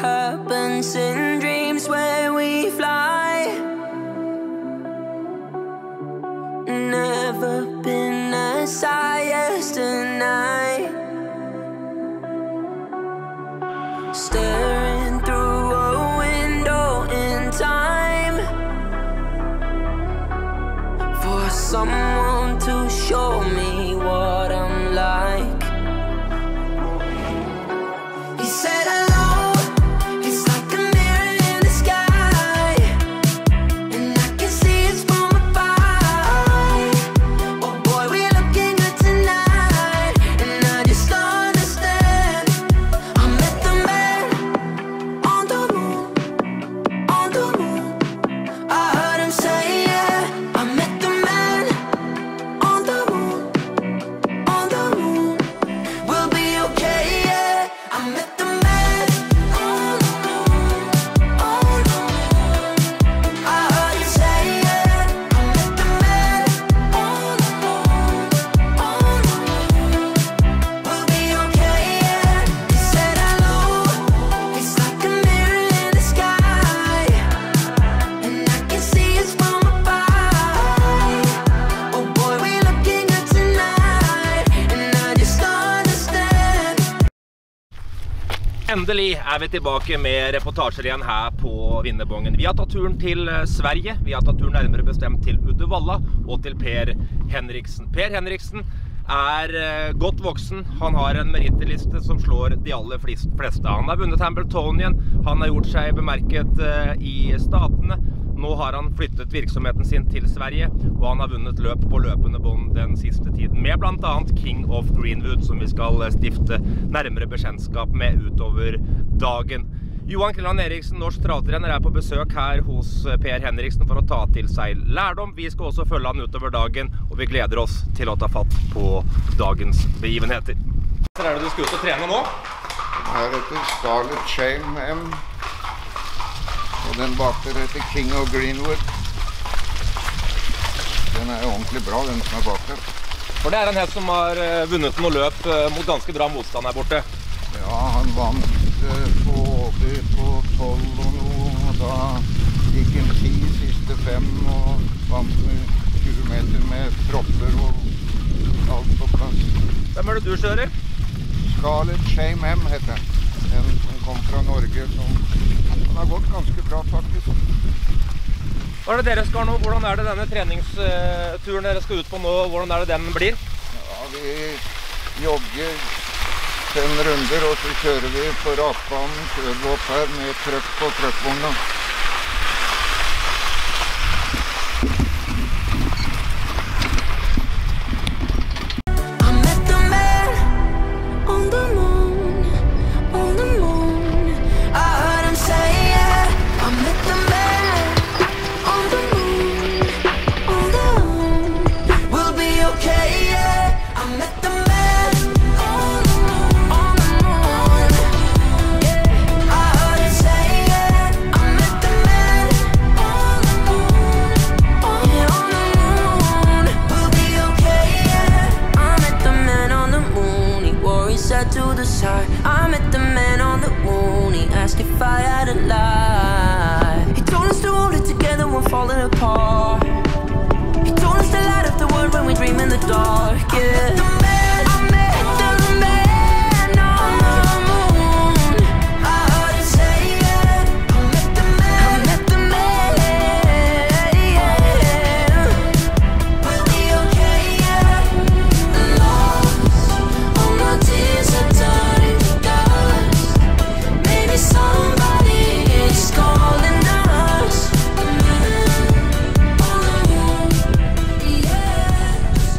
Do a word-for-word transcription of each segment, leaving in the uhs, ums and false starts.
happens in dreams where we fly. Never been as high as tonight. Staring through a window in time for someone to show me what I'm like. He said hello, it's like a mirror in the sky, and I can see it's from afar. Oh boy, we're looking good tonight, and I just understand. I met the man on the moon, on the moon. I heard him say yeah, I met the man on the moon, on the moon. We'll be okay, yeah. I met the man on the moon, on the moon. I heard him say yeah, I met the man on the moon, on the moon. We'll be okay, yeah. He said hello, it's like a mirror in the sky, and I can see it's from afar. Oh boy, we're looking good tonight, and I just understand. Endelig er vi tilbake med reportasjer igjen her på Vinnerbongen. Vi har tatt turen til Sverige, vi har tatt turen nærmere bestemt til Uddevalla og til Per Henriksen. Per Henriksen er eh, godt voksen, han har en merittliste som slår de aller fleste. Han har vunnet Hambletonien, han har gjort seg bemerket eh, i statene. Nå har han flyttet virksomheten sin til Sverige, og han har vunnet løp på løpende bånd den siste tiden, med blant annet King of Greenwood, som vi skal stifte nærmere bekjentskap med utover dagen. Johan Kjelland Eriksen, norsk travtrener, er på besøk her hos Per Henriksen for å ta til seg lærdom. Vi skal også følge han utover dagen, og vi gleder oss til å ta fatt på dagens begivenheter. Hva er det du skal ut og trene nå? Her heter Scarlet Chain M, og den bakter heter King of Greenwood. Den er ordentlig bra, den som er bakter. For det er en hest som har eh, vunnet noe løp eh, mot ganske bra motstand her borte. Ja, han vant eh, på Åby på tolv og noe, og da gikk han ti siste fem, og vant med tjue meter med propper og alt på plass. Hvem er det du kjører? Scarlet Chain M heter den. Den som kom fra Norge, som den har gått ganske bra faktisk. Hva er det dere skal nå? Hvordan er det denne treningsturen dere skal ut på nå? Hvordan er det den blir? Ja, vi jogger fem runder, og så kjører vi på rakbanen, kjører vi opp her med trøkk på trøkkvogna. I met the man on the moon, he asked if I had a lie. He told us to hold it together when falling apart. He told us to light up the world when we dream in the dark, yeah. The man, I met the man on the moon. I heard him say yeah, I met the man, I met the man, yeah. We'll be okay, yeah. Lost, all my tears are done. Somebody is calling us. The man on the moon, yes.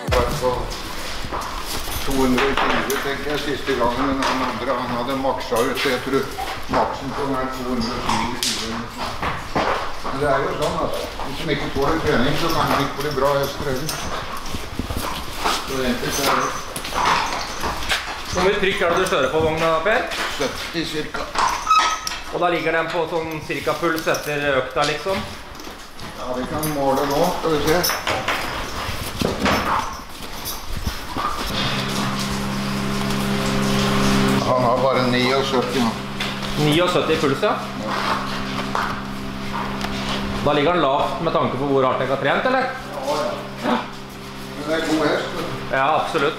to hundre tjue tenker jeg siste gangen, men han andre han hadde maksa ut. Jeg tror maksen på den er to hundre tjue. Men det er jo sånn at hvis de ikke tåler trening, så kan det ikke bli bra hestereven. Så enkelt er det. Hvor mye trykk er det du kjører på vogna, Per? sytti cirka. Og da ligger den på sånn cirka puls etter økta, liksom? Ja, vi kan måle nå, skal vi se. Han har bare syttini nå. syttini puls, ja. Da ligger han lavt med tanke på hvor hardt jeg har trent, eller? Ja, ja. Men det er god hest. Ja, absolutt.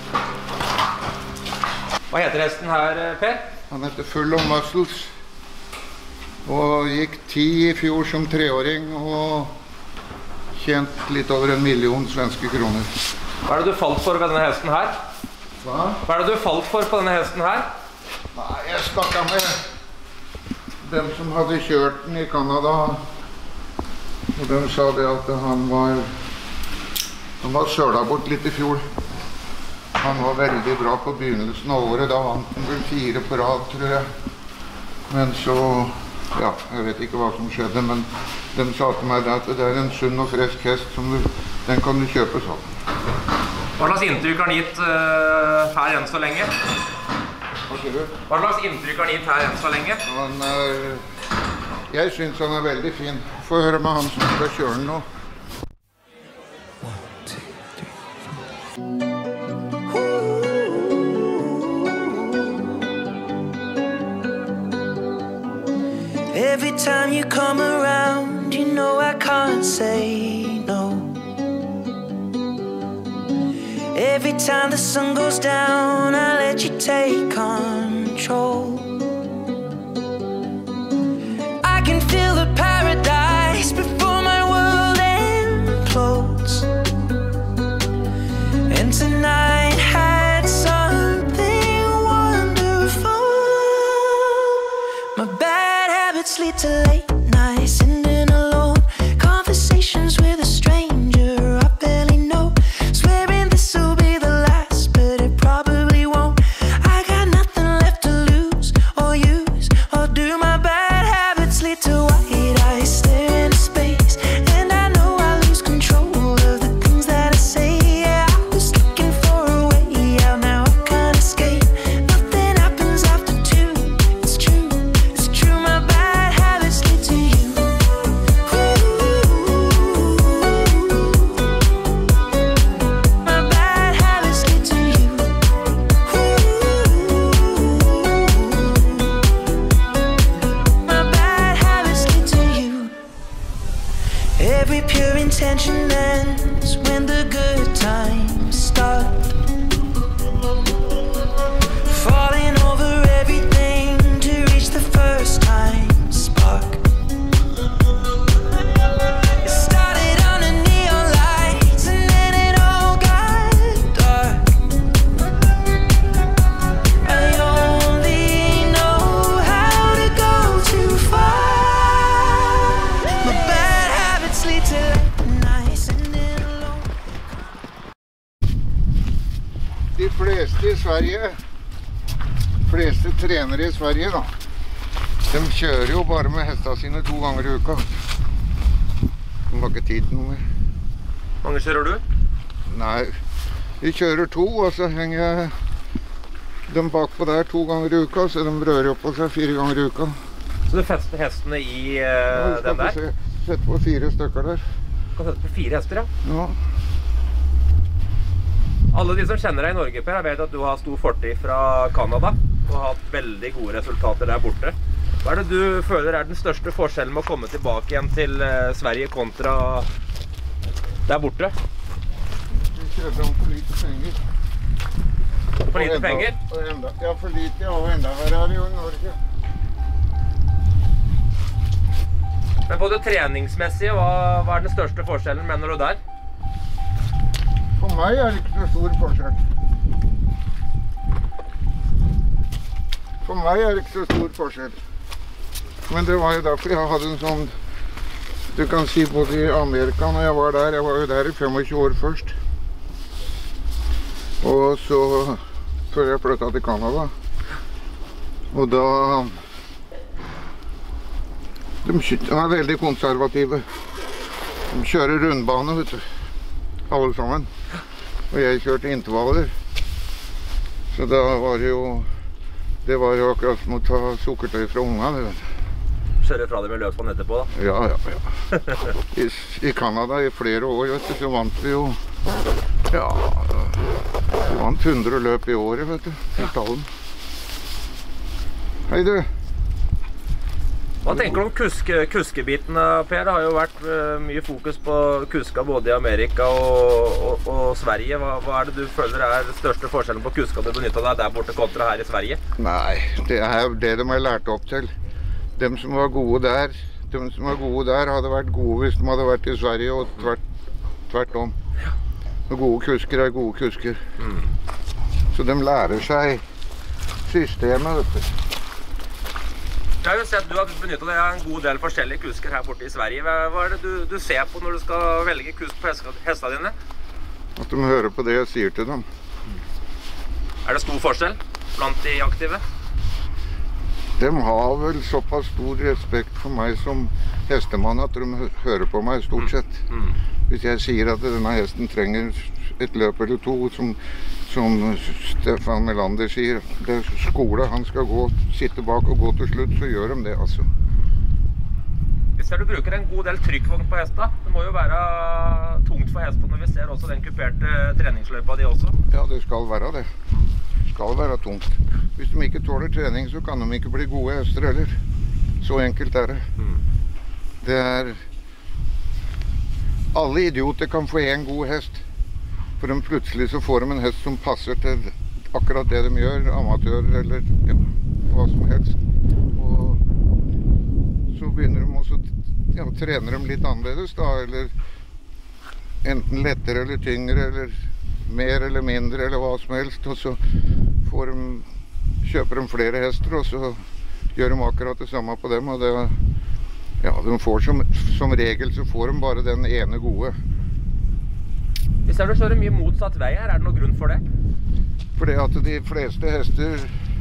Hva heter hesten her, Per? Han heter Full of Muscles. Og gikk ti i fjor som treåring og tjent litt over en million svenske kroner. Hva er det du falt for ved denne hesten her? Hva? Hva er det du falt for på denne hesten her? Nei, jeg snakket med dem som hadde kjørt den i Kanada. Og de sa det at han var, han var søla bort litt i fjor. Han var veldig bra på begynnelsen av året, da vant han vel fire på rad, tror jeg. Men så, ja, jeg vet ikke hva som skjedde, men de sa til meg at det er en sunn og frisk hest, som du, den kan du kjøpe sånn. Hva slags inntrykk har han gitt uh, her enn så lenge? Hva sier du? Hva slags inntrykk har han gitt her enn så lenge? Han er, jeg synes han er veldig fin. Få høre med han som skal kjøre den nå. Every time you come around, you know I can't say no. Every time the sun goes down, I let you take control. I can feel the paradise before my world implodes. And tonight had something wonderful. My bad habits lead to late nights, sitting alone. Conversations with a stranger I barely know. Swearing this will be the last, but it probably won't. I got nothing left to lose or use or do. My bad habits lead to white eyes stare into space, and I know I lose control of the things that I say. Yeah, I was looking for a way out, now I can't escape. Nothing happens after two. It's true, it's true. My bad habits lead to you. My bad habits lead to you. My bad habits lead to you. Every pure intention ends when the good times start. Falling over everything to reach the first time spark. It started on a neon lights and then it all got dark. I only know how to go too far. My bad habits lead to late nights and then alone. De fleste i Sverige, fleste trenere i Sverige da, de kjører jo bare med hestene sine to ganger i uka. De har ikke tid til noe mer. Hvor mange kjører du? Nei, vi kjører to, og så henger jeg dem bakpå der to ganger i uka, så de rører opp på seg fire ganger i uka. Så du fester hestene i uh, Ja, vi skal den få der? se- sette på fire stykker der. Du kan sette på fire hester, ja. Ja. Alle de som kjenner deg i Norge, Per, jeg vet at du har stor fortid fra Kanada og har hatt veldig gode resultater der borte. Hva er det du føler er den største forskjellen med å komme tilbake igjen til eh, Sverige kontra der borte? Vi kjører om for lite penger. For Og lite enda- penger? og enda, ja, for lite, ja, og enda verre er det jo i Norge. Men på det treningsmessige, hva, hva er den største forskjellen, mener du der? For meg er det ikke så stor forskjell. For meg er det ikke så stor forskjell. Men det var jo derfor jeg hadde en sånn, du kan si både i Amerika når jeg var der, jeg var jo der i tjuefem år først. Og så, før jeg flyttet til Kanada. Og da, de kjø- er veldig konservative. De kjører rundbane, vet du. Alle sammen. Og jeg kjørte intervaller. Så da var det jo, det var jo akkurat som å ta sukkertøy fra ungene, vet du. Kjører fra det med løpsvann etterpå, da. Ja, ja, ja. I, i Kanada i flere år, vet du, så vant vi jo, ja, vi vant hundre løp i året, vet du, i stallen. Hei du, Hva tenker du om kuske, kuskebiten, Per? Det har jo vært uh, mye fokus på kuska både i Amerika og, og, og Sverige. Hva, hva er det du føler er den største forskjellen på kuska du benyttet deg der borte kontra her i Sverige? Nei, det er det de har lært opp til. De som var gode der, de som var gode der hadde vært gode hvis de hadde vært i Sverige, og tvert, tvert om. Og gode kusker er gode kusker. Mm. Så de lærer seg systemet, vet du. Jeg har jo sett du har benyttet deg av en god del forskjellige kusker her borte i Sverige. Hva er det du, du ser på når du skal velge kusk på hestene dine? At de hører på det jeg sier til dem. Er det stor forskjell blant de aktive? De har vel såpass stor respekt for meg som hestemann at de hører på meg stort sett. Mm. Mm. Hvis jeg sier at denne hesten trenger et løp eller to, som, som Stefan Melander sier, det er skole, han skal gå, sitte bak og gå til slutt, så gjør de det, altså. Vi ser du bruker en god del trykkvogn på hesta. Det må jo være tungt for hestene når vi ser også den kuperte treningsløypa de også. Ja, det skal være det. Det skal være tungt. Hvis de ikke tåler trening, så kan de ikke bli gode hester heller. Så enkelt er det. Mm. Det er... Alle idioter kan få en god hest. For de plutselig så får de en hest som passer til akkurat det de gjør, amatører eller ja, hva som helst. Og så begynner de også, ja, trener de litt annerledes da, eller enten lettere eller tyngre, eller mer eller mindre, eller hva som helst. Og så får de, kjøper de flere hester, og så gjør de akkurat det samme på dem. Og det, ja, de får som, som regel så får de bare den ene gode. Vi ser du kjører mye motsatt vei her. Er det noen grunn for det? Fordi at de fleste hester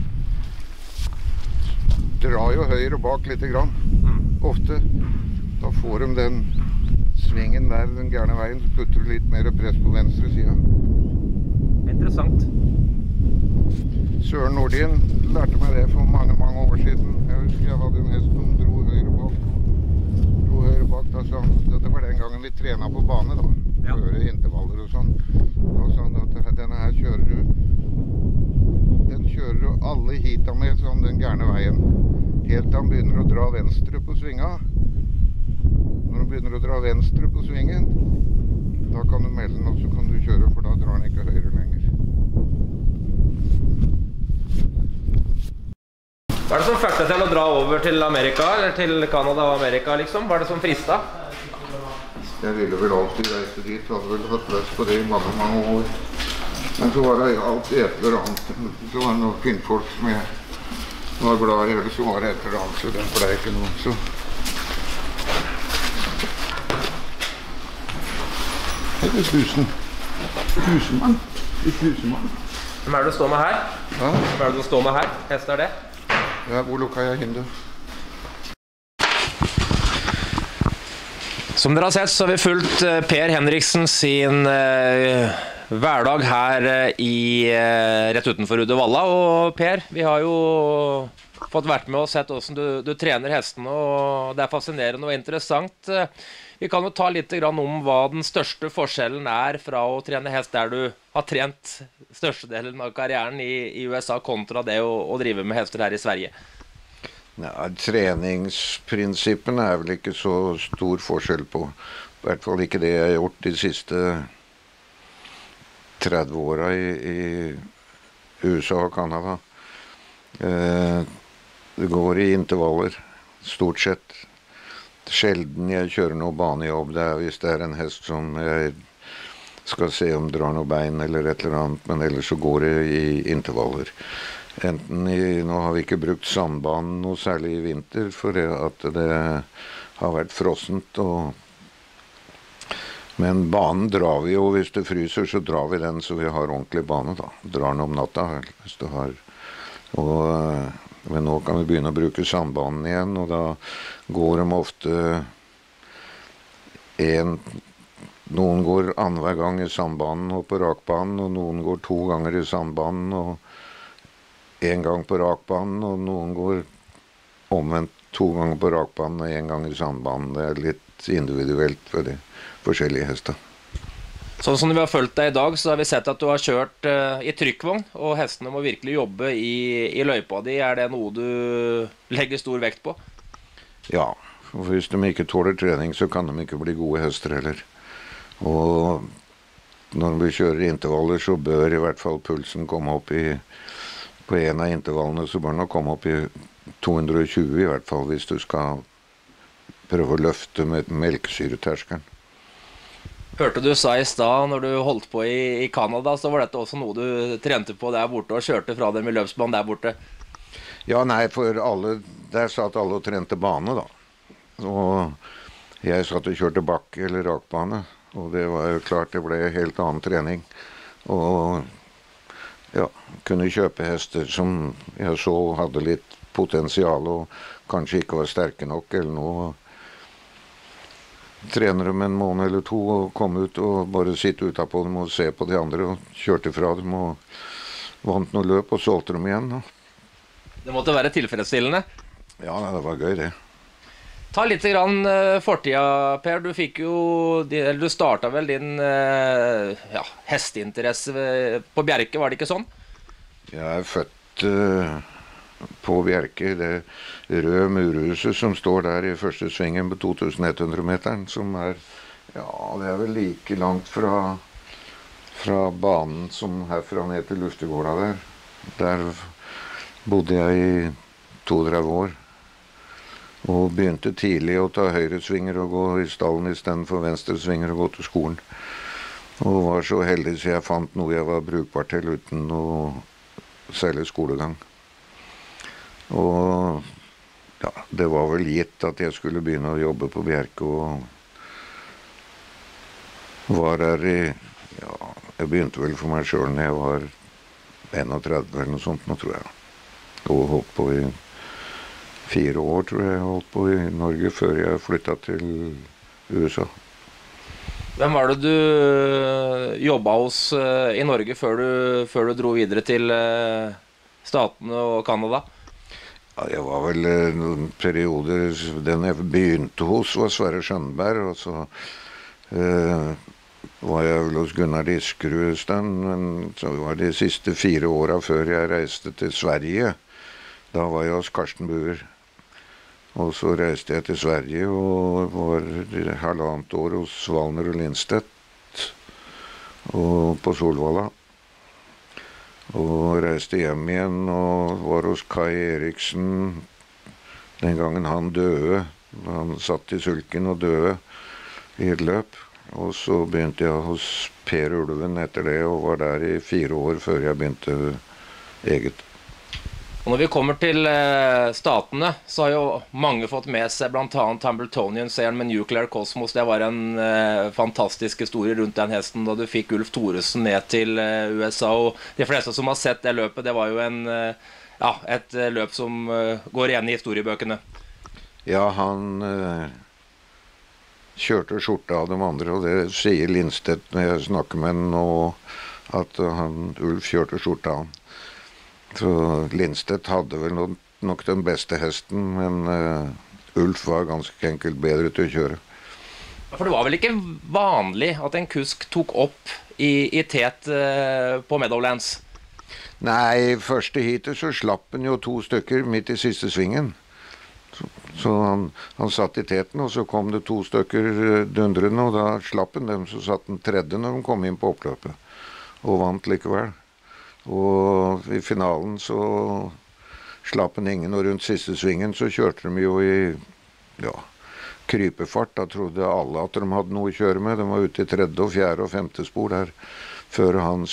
drar jo høyre bak litt grann. Mm. Ofte. Da får de den svingen der, den gærne veien, så putter du litt mer press på venstre siden. Interessant. Søren Nordin lærte meg det for mange, mange år siden. Jeg husker jeg hadde en hest som dro høyre bak. Dro høyre bak, da sa han. Det var den gangen vi trenet på bane da. Ja. Føre intervaller og sånn. Da sa han at denne her kjører du, den kjører du alle hita med sånn den gærne veien. Helt til han begynner å dra venstre på svinga. Når han begynner å dra venstre på svingen, da kan du melde den, og så kan du kjøre, for da drar han ikke høyre lenger. Hva er det som fikk deg til å dra over til Amerika, eller til Canada og Amerika, liksom? Hva er det som fristet? Jeg ville vel alltid reise dit, hadde vel hatt lyst på det i mange, mange år. Men så var det alltid et eller annet. Så var det noen kvinnfolk som jeg var glad i, eller så var det et eller annet, så det ble ikke noe. Så. Det er tusen. Tusenmann. Tusenmann. Hvem er det du står med her? Ja? Hvem er det du står med her? Hest er det? Ja, hvor lukker jeg hindu? Som dere har sett, så har vi fulgt Per Henriksen sin eh, hverdag her eh, i, eh, rett utenfor Uddevalla. Og Per, vi har jo fått vært med og sett hvordan du, du trener hestene, og det er fascinerende og interessant. Vi kan jo ta litt grann om hva den største forskjellen er fra å trene hest der du har trent størstedelen av karrieren i, i U S A kontra det å, å drive med hester her i Sverige. Ja, treningsprinsippen er vel ikke så stor forskjell på. I hvert fall ikke det jeg har gjort de siste tretti åra i, i U S A og Canada. Eh, det går i intervaller, stort sett. Sjelden jeg kjører noe banejobb. Det er hvis det er en hest som jeg skal se om drar noe bein eller et eller annet, men ellers så går det i intervaller. Enten i, nå har vi ikke brukt sandbanen noe særlig i vinter, for det at det har vært frossent. Og, men banen drar vi jo, hvis det fryser så drar vi den så vi har ordentlig bane da. Drar den om natta, hvis det har. Og, men nå kan vi begynne å bruke sandbanen igjen, og da går de ofte en, noen går annenhver gang i sandbanen og på rakbanen, og noen går to ganger i sandbanen, og en gang på rakbanen, og noen går omvendt to ganger på rakbanen og en gang i sandbanen. Det er litt individuelt for de forskjellige hester. Sånn som vi har følt deg i dag, så har vi sett at du har kjørt uh, i trykkvogn, og hestene må virkelig jobbe i, i løypa di. Er det noe du legger stor vekt på? Ja, og hvis de ikke tåler trening, så kan de ikke bli gode hester heller. Og når vi kjører intervaller, så bør i hvert fall pulsen komme opp i, på en av intervallene, så bør den komme opp i to hundre og tjue i hvert fall, hvis du skal prøve å løfte med melkesyreterskelen. Hørte du sa i stad, når du holdt på i, i Canada, så var dette også noe du trente på der borte og kjørte fra dem i løpsbanen der borte. Ja, nei, for alle, der satt alle og trente bane da. Og jeg satt og kjørte bakke eller rakbane, og det var jo klart det ble helt annen trening. Og ja, kunne kjøpe hester som jeg så hadde litt potensial og kanskje ikke var sterke nok eller noe. Trener dem en måned eller to og kom ut og bare sitte utapå dem og se på de andre og kjørte fra dem og vant noe løp og solgte dem igjen. Det måtte være tilfredsstillende. Ja, det var gøy det. Ta litt grann uh, fortida, Per. Du fikk jo, eller du startet vel din uh, ja, hesteinteresse på Bjerke, var det ikke sånn? Jeg er født uh, på Bjerke, det røde murhuset som står der i første svingen på to tusen ett hundre meteren, som er, ja, det er vel like langt fra, fra banen som herfra ned til Luftegårda der. Der bodde jeg i to-tretti år. Og begynte tidlig å ta høyresvinger og gå i stallen i stedet for venstresvinger og gå til skolen. Og var så heldig så jeg fant noe jeg var brukbar til uten å særlig skolegang. Og ja, det var vel gitt at jeg skulle begynne å jobbe på Bjerke og var her i, ja, jeg begynte vel for meg selv når jeg var tretti eller noe sånt, nå tror jeg. Og holdt på i fire år, tror jeg, jeg holdt på i Norge før jeg flyttet til U S A. Hvem var det du jobbet hos i Norge før du, før du dro videre til Statene og Canada? Ja, jeg var vel noen perioder, den jeg begynte hos var Sverre Skjønberg, og så eh, var jeg vel hos Gunnar Diskerud en stund, men så var det de siste fire årene før jeg reiste til Sverige. Da var jeg hos Karsten Buer. Og så reiste jeg til Sverige og var halvannet år hos Valner og Lindstedt og på Solvalla. Og reiste hjem igjen og var hos Kai Eriksen den gangen han døde. Han satt i sulken og døde i et løp. Og så begynte jeg hos Per Ulven etter det og var der i fire år før jeg begynte eget. Og når vi kommer til eh, Statene, så har jo mange fått med seg blant annet Hambletonian-serien med Nuclear Cosmos. Det var en eh, fantastisk historie rundt den hesten da du fikk Ulf Thoresen ned til eh, U S A. Og de fleste som har sett det løpet, det var jo en, eh, ja, et eh, løp som eh, går igjen i historiebøkene. Ja, han eh, kjørte skjorta av de andre, og det sier Lindstedt når jeg snakker med han nå, at han, Ulf kjørte skjorta av han. Så Lindstedt hadde vel nok den beste hesten, men uh, Ulf var ganske enkelt bedre til å kjøre. For det var vel ikke vanlig at en kusk tok opp i, i tet uh, på Meadowlands? Nei, første heatet så slapp han jo to stykker midt i siste svingen. Så, så han, han satt i teten, og så kom det to stykker dundrende, og da slapp han dem, så satt den tredje når de kom inn på oppløpet, og vant likevel. Og i finalen så slapp han ingen, og rundt siste svingen så kjørte de jo i ja, krypefart. Da trodde alle at de hadde noe å kjøre med. De var ute i tredje og fjerde og femte spor der, før han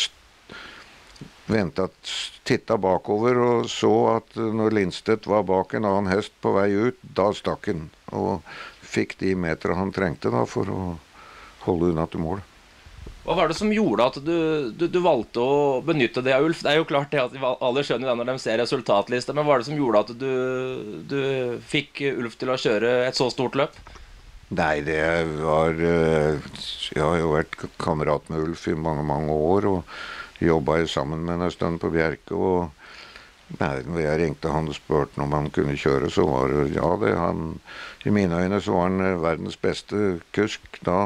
ventet, tittet bakover og så at når Lindstedt var bak en annen hest på vei ut, da stakk han, og fikk de meter han trengte da for å holde unna til mål. Hva var det som gjorde at du, du, du valgte å benytte det av Ulf? Det er jo klart det at alle skjønner det når de ser resultatlista, men hva var det som gjorde at du, du fikk Ulf til å kjøre et så stort løp? Nei, det var Jeg har jo vært kamerat med Ulf i mange, mange år, og jobbet sammen med en stund på Bjerke, og nei, når jeg ringte han og spurte om han kunne kjøre, så var det, ja, det han, i mine øyne så var han verdens beste kusk da,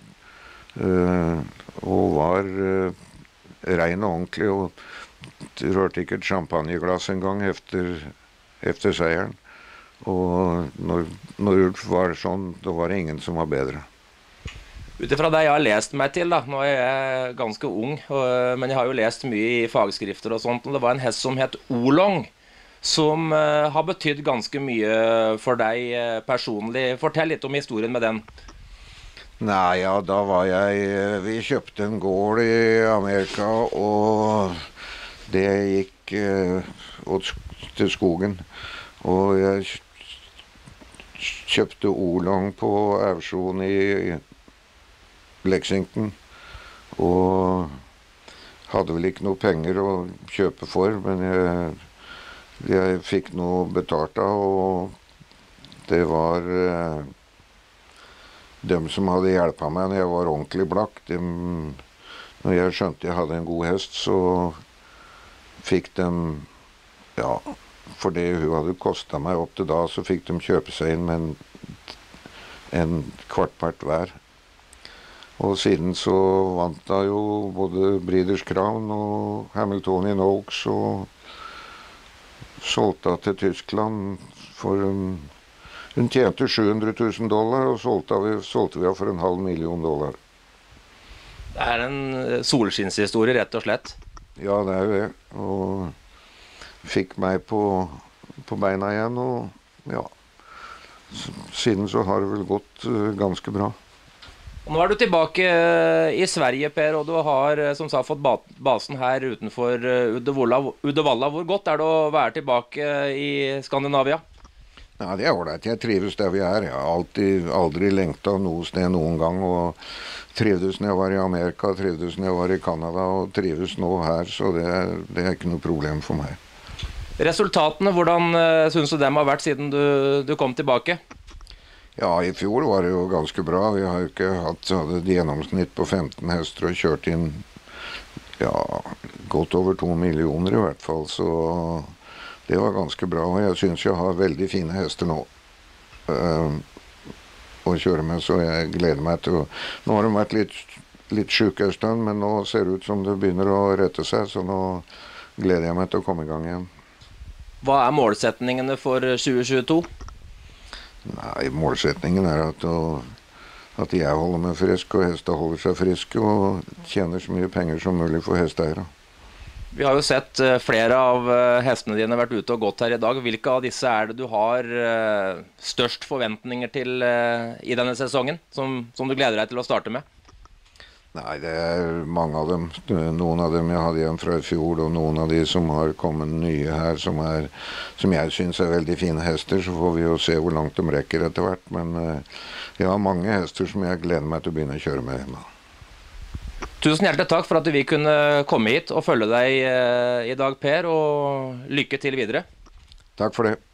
Uh, og var uh, ren og ordentlig, og rørte ikke et champagneglass en gang efter, efter seieren. Og når, når Ulf var sånn, da var det ingen som var bedre. Utifra det jeg har lest meg til, da, nå er jeg ganske ung, og, men jeg har jo lest mye i fagskrifter og sånt, og det var en hest som het Olong, som uh, har betydd ganske mye for deg uh, personlig. Fortell litt om historien med den. Nei, ja, da var jeg Vi kjøpte en gård i Amerika, og det gikk eh, åt, til skogen. Og jeg kjøpte Olong på auksjon i Lexington. Og hadde vel ikke noe penger å kjøpe for, men jeg, jeg fikk noe betalt av, og det var eh, de som hadde hjulpet meg når jeg var ordentlig blakk. De, når jeg skjønte jeg hadde en god hest, så fikk de, ja, for det hun hadde kostet meg opp til da, så fikk de kjøpe seg inn med en, en kvartpart hver. Og siden så vant da jo både Breeders Crown og Hamiltonian Oaks, og solgte til Tyskland for en Hun tjente sju hundre tusen dollar, og solgte vi, solgte vi for en halv million dollar. Det er en solskinnshistorie, rett og slett. Ja, det er jo det. Og fikk meg på, på beina igjen, og ja. Siden så har det vel gått ganske bra. Og nå er du tilbake i Sverige, Per, og du har som sagt fått basen her utenfor Uddevalla. Uddevalla. Hvor godt er det å være tilbake i Skandinavia? Ja, det er ålreit. Jeg trives der vi er. Jeg har alltid, aldri lengta noe sted noen gang, og trivdes når jeg var i Amerika, trivdes når jeg var i Canada, og trives nå her, så det er, det er ikke noe problem for meg. Resultatene, hvordan uh, synes du dem har vært siden du, du kom tilbake? Ja, i fjor var det jo ganske bra. Vi har jo ikke hatt, hadde et gjennomsnitt på femten hester og kjørt inn, ja, godt over to millioner i hvert fall, så det var ganske bra, og jeg synes jeg har veldig fine hester nå uh, å kjøre med, så jeg gleder meg til å... Nå har de vært litt, litt syke en stund, men nå ser det ut som det begynner å rette seg, så nå gleder jeg meg til å komme i gang igjen. Hva er målsetningene for tjue tjueto? Nei, målsetningen er at, å, at jeg holder meg frisk, og hester holder seg friske, og tjener så mye penger som mulig for hesteeiere. Vi har jo sett flere av hestene dine vært ute og gått her i dag. Hvilke av disse er det du har størst forventninger til i denne sesongen, som, som du gleder deg til å starte med? Nei, det er mange av dem. Noen av dem jeg hadde igjen fra i fjor, og noen av de som har kommet nye her, som, er, som jeg synes er veldig fine hester, så får vi jo se hvor langt de rekker etter hvert. Men jeg har mange hester som jeg gleder meg til å begynne å kjøre med hjemme. Tusen hjertelig takk for at vi kunne komme hit og følge deg i dag, Per, og lykke til videre. Takk for det.